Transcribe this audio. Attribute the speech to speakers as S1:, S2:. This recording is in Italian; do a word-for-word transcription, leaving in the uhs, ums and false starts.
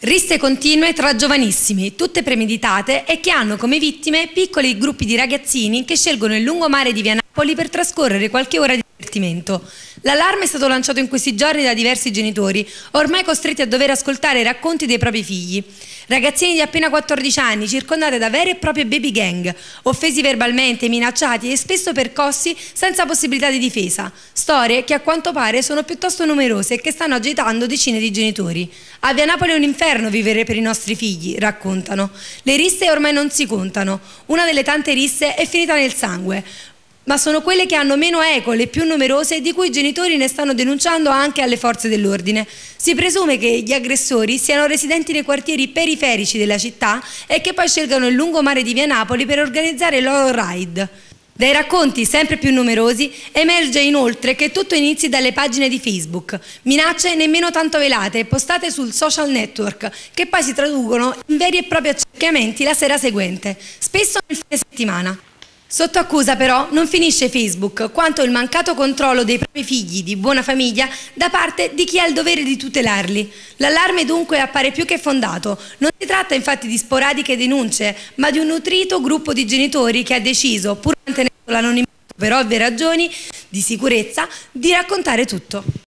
S1: Risse continue tra giovanissimi, tutte premeditate e che hanno come vittime piccoli gruppi di ragazzini che scelgono il lungomare di Via Napoli per trascorrere qualche ora di divertimento. L'allarme è stato lanciato in questi giorni da diversi genitori, ormai costretti a dover ascoltare i racconti dei propri figli. Ragazzini di appena quattordici anni, circondati da vere e proprie baby gang, offesi verbalmente, minacciati e spesso percossi senza possibilità di difesa. Storie che a quanto pare sono piuttosto numerose e che stanno agitando decine di genitori. A Via Napoli è un inferno vivere per i nostri figli, raccontano. Le risse ormai non si contano. Una delle tante risse è finita nel sangue, ma sono quelle che hanno meno eco, le più numerose, di cui i genitori ne stanno denunciando anche alle forze dell'ordine. Si presume che gli aggressori siano residenti nei quartieri periferici della città e che poi scelgano il lungomare di Via Napoli per organizzare i loro raid. Dai racconti sempre più numerosi emerge inoltre che tutto inizi dalle pagine di Facebook, minacce nemmeno tanto velate postate sul social network che poi si traducono in veri e propri accerchiamenti la sera seguente, spesso nel fine settimana. Sotto accusa però non finisce Facebook, quanto il mancato controllo dei propri figli di buona famiglia da parte di chi ha il dovere di tutelarli. L'allarme dunque appare più che fondato. Non si tratta infatti di sporadiche denunce, ma di un nutrito gruppo di genitori che ha deciso, pur mantenendo l'anonimato per ovvie ragioni di sicurezza, di raccontare tutto.